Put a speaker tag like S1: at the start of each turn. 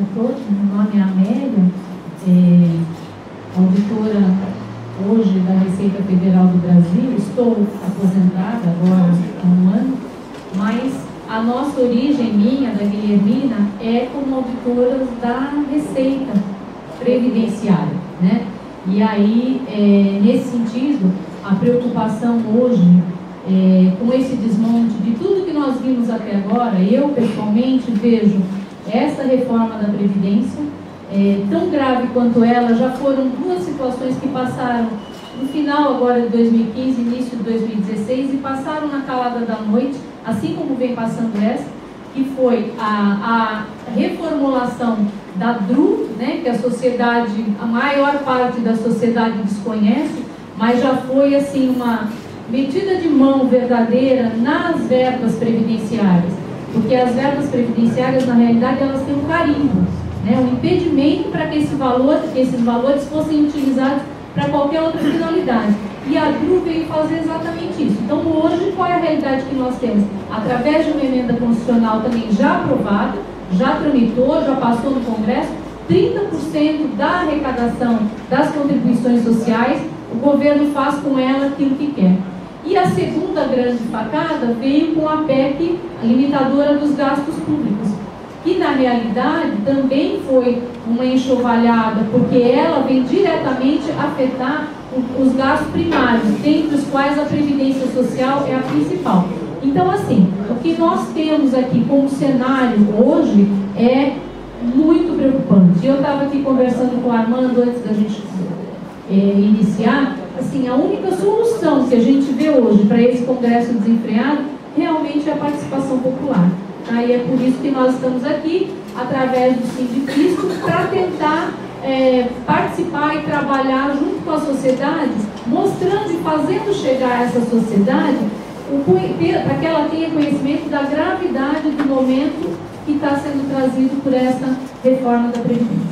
S1: todos. Meu nome é Amélia, auditora hoje da Receita Federal do Brasil. Estou aposentada agora há um ano, mas a nossa origem, minha, da Guilhermina, é como auditoras da Receita Previdenciária, né? E aí, nesse sentido, a preocupação hoje, com esse desmonte de tudo que nós vimos até agora, eu pessoalmente vejo essa reforma da Previdência, tão grave quanto ela. Já foram duas situações que passaram no final agora de 2015, início de 2016, e passaram na calada da noite, assim como vem passando essa, que foi a reformulação da DRU, né, que a maior parte da sociedade desconhece, mas já foi assim uma metida de mão verdadeira nas verbas previdenciárias, porque as verbas previdenciárias, na realidade, elas têm um carimbo, né, um impedimento para que esses valores fossem utilizados para qualquer outra finalidade. E a DRU veio fazer exatamente isso. Então, hoje, qual é a realidade que nós temos? Através de uma emenda constitucional também já aprovada, já tramitou, já passou no Congresso, 30% da arrecadação das contribuições sociais, o governo faz com ela aquilo que quer. E a segunda grande facada veio com a PEC limitadora dos gastos públicos, que na realidade também foi uma enxovalhada, porque ela vem diretamente afetar os gastos primários, dentre os quais a Previdência Social é a principal. Então, assim, o que nós temos aqui como cenário hoje é muito preocupante. Eu estava aqui conversando com o Armando antes da gente iniciar. Assim, a única solução que a gente vê hoje para esse Congresso desenfreado realmente é a participação popular. Tá? E é por isso que nós estamos aqui, através do Sindifisco, para tentar participar e trabalhar junto com a sociedade, mostrando e fazendo chegar a essa sociedade para que ela tenha conhecimento da gravidade do momento que está sendo trazido por essa reforma da Previdência.